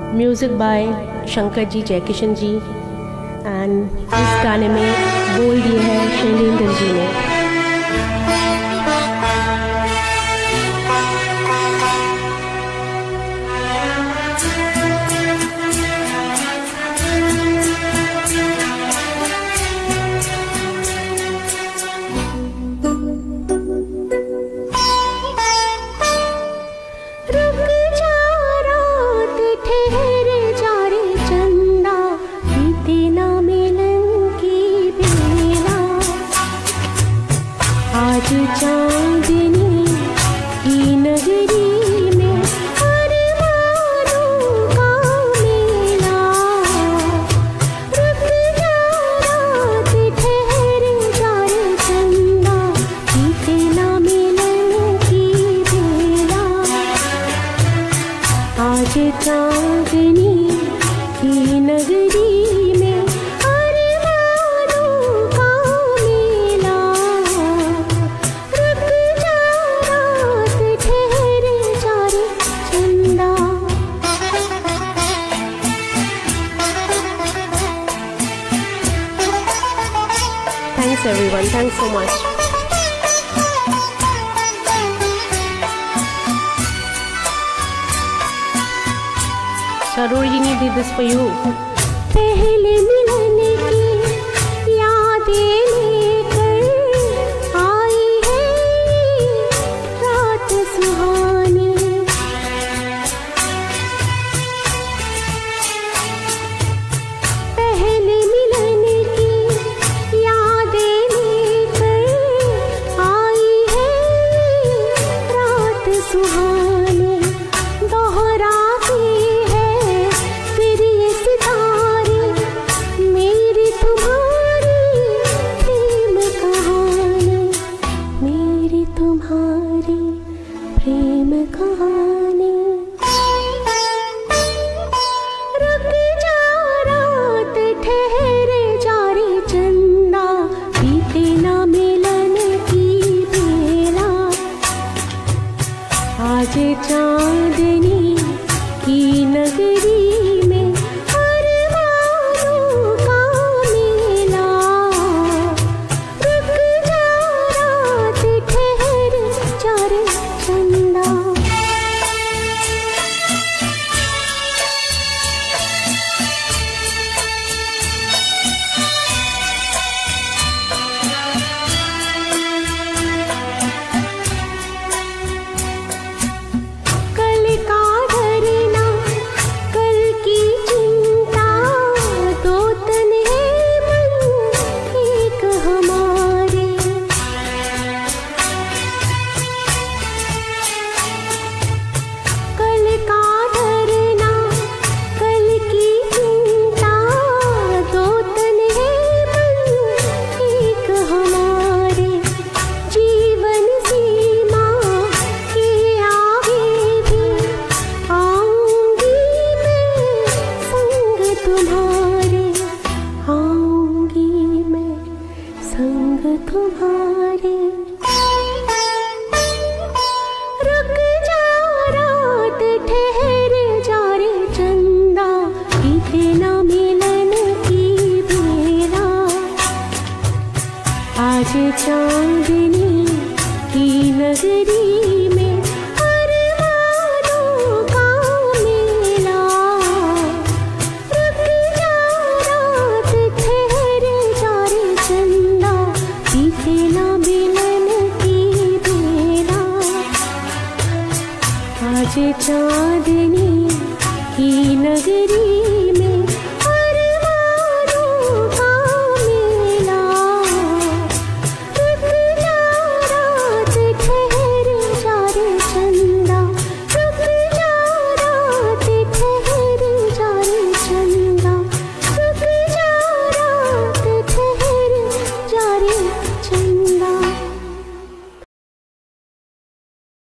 Music by Shankar ji Jaikishan ji and इस गाने में बोल दिए हैं शैलेंद्र जी ने। चांदनी की नगरी में अरमानों का मेला, रुक जा रात ठहर जा रे चंदा, बीते ना मिलन की बेला। आज चांदनी की नगरी Thanks everyone, thanks so much. Sarojini did this for you. पहले मिलने की यादें लेकर आई है रात सुहानी, पहले मिलने की सुहाने दोहराती है फिर ये सितारे, मेरी तुम्हारी प्रेम कहानी, मेरी तुम्हारी प्रेम कहानी। रुक जा रात ठहर जा रे चंदा, बीते ना मिलन की बेला। आज चांदनी की नगरी में अरमानों का मेला, रुक जा रात ठहर जा रे चंदा। तुम्हारे रुक जा रात ठहर जा रे चंदा, बीते ना मिलन की बेला। आज चांदनी की नगरी में अरमानों का मेला, रुक जा रात ठहर जा रे चंदा, बीते ना मिलन की बेला। आज चांदनी